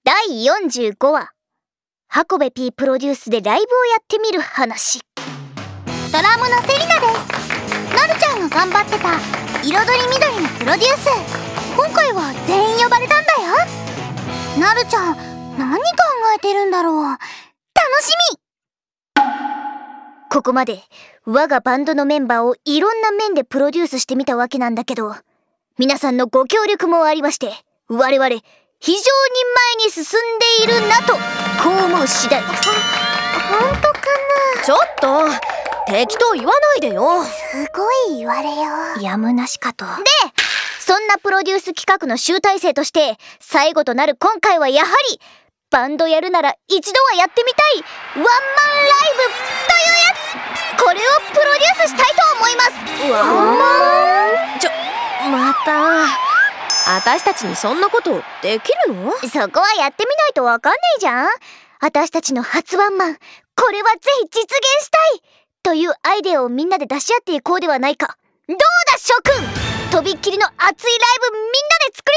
第45話箱部 P プロデュースでライブをやってみる話。 ドラムのセリナです。なるちゃんが頑張ってた彩り緑のプロデュース、今回は全員呼ばれたんだよ。なるちゃん何考えてるんだろう。楽しみ。 ここまで我がバンドのメンバーをいろんな面でプロデュースしてみたわけなんだけど、皆さんのご協力もありまして我々非常に前に進んでいるなとこう思う次第です。 本当かな。 ちょっと適当言わないでよ。 すごい言われよ。 やむなしかと。でそんなプロデュース企画の集大成として最後となる今回はやはりバンドやるなら一度はやってみたいワンマンライブというやつ、これをプロデュースしたいと思います。 ワンマン？また私たちにそんなことできるの？ そこはやってみないとわかんないじゃん。私たちの初ワンマン、これはぜひ実現したいというアイデアをみんなで出し合っていこうではないか。どうだ諸君、とびっきりの熱いライブみんなで作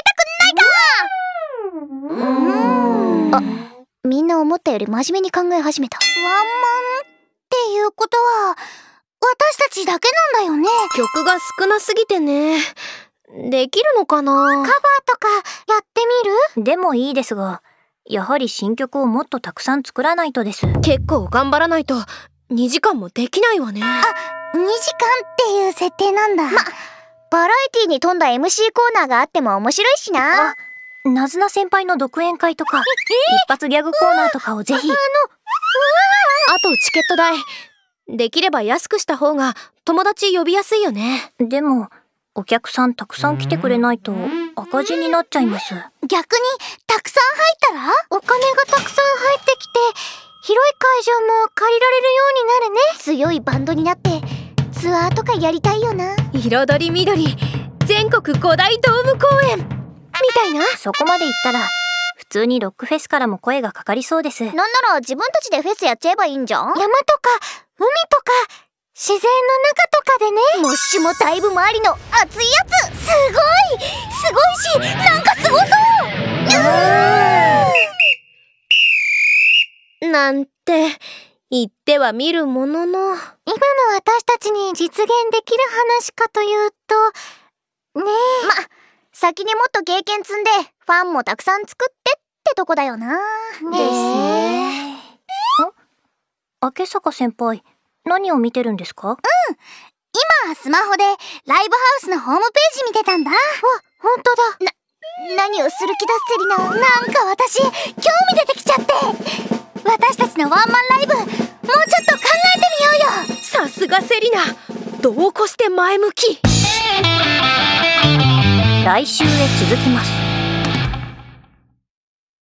りたくないか。みんな思ったより真面目に考え始めた。 ワンマンっていうことは私たちだけなんだよね。 曲が少なすぎてね。できるのかな。 カバーとかやってみる？ でもいいですが、やはり新曲をもっとたくさん作らないとです。 結構頑張らないと2時間もできないわね。 2時間っていう設定なんだ。 バラエティに富んだ MC コーナーがあっても面白いしな。なずな先輩の独演会とか一発ギャグコーナーとかをぜひ。 あとチケット代できれば安くした方が友達呼びやすいよね。 でもお客さんたくさん来てくれないと赤字になっちゃいます。 逆にたくさん入ったらお金がたくさん入ってきて広い会場も借りられるようになるね。 強いバンドになってツアーとかやりたいよな。 彩り緑全国5大ドーム公演みたいな。 そこまで言ったら普通にロックフェスからも声がかかりそうです。なんなら自分たちでフェスやっちゃえばいいんじゃん。 山とか海とか自然の中とかでね。 モッシュもだいぶ周りの熱いやつ。 すごいし、なんかすごそうなんて言ってはみるものの、 今の私たちに実現できる話かというとねえ。 先にもっと経験積んでファンもたくさん作ってってとこだよな。 ですね。 明坂先輩、何を見てるんですか？ 今スマホでライブハウスのホームページ見てたんだ。わ、ほんとだ。 何をする気だセリナ。 なんか私興味出てきちゃって、私たちのワンマンライブもうちょっと考えてみようよ。 さすがセリナ、度を越して前向き。 来週へ続きます。